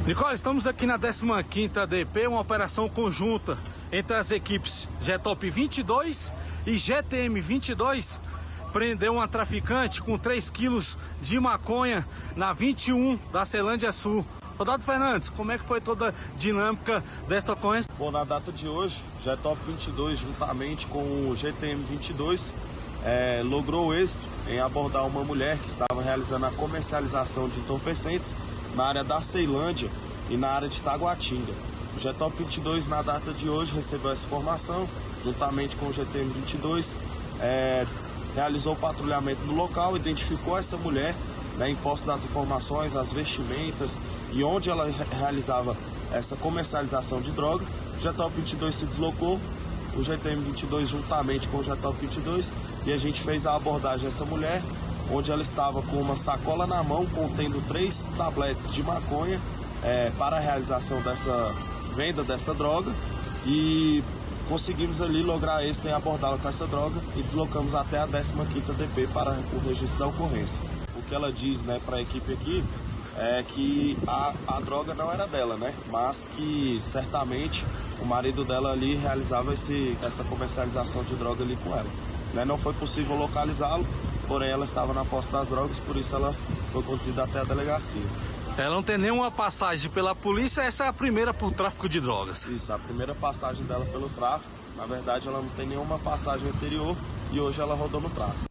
Nicole, estamos aqui na 15ª DP, uma operação conjunta entre as equipes GTOP 22 e GTM 22. Prendeu uma traficante com 3 quilos de maconha na 21 da Ceilândia Sul. Soldado Fernandes, como é que foi toda a dinâmica desta ocorrência? Bom, na data de hoje, GTOP 22 juntamente com o GTM 22 logrou êxito em abordar uma mulher que estava realizando a comercialização de entorpecentes na área da Ceilândia e na área de Taguatinga. O GTOP 22 na data de hoje recebeu essa informação, juntamente com o GTM 22, realizou o patrulhamento no local, identificou essa mulher, em posse das informações, as vestimentas e onde ela realizava essa comercialização de droga. O GTOP 22 se deslocou, o GTM 22 juntamente com o GTOP 22, e a gente fez a abordagem dessa mulher, onde ela estava com uma sacola na mão contendo 3 tabletes de maconha para a realização dessa venda dessa droga, e conseguimos ali lograr êxito em abordá-la com essa droga e deslocamos até a 15ª DP para o registro da ocorrência. O que ela diz, para a equipe aqui é que a droga não era dela, mas que certamente o marido dela ali realizava essa comercialização de droga ali com ela. Não foi possível localizá-lo, porém ela estava na posse das drogas, por isso ela foi conduzida até a delegacia. Ela não tem nenhuma passagem pela polícia, essa é a primeira por tráfico de drogas. Isso, a primeira passagem dela pelo tráfico. Na verdade ela não tem nenhuma passagem anterior e hoje ela rodou no tráfico.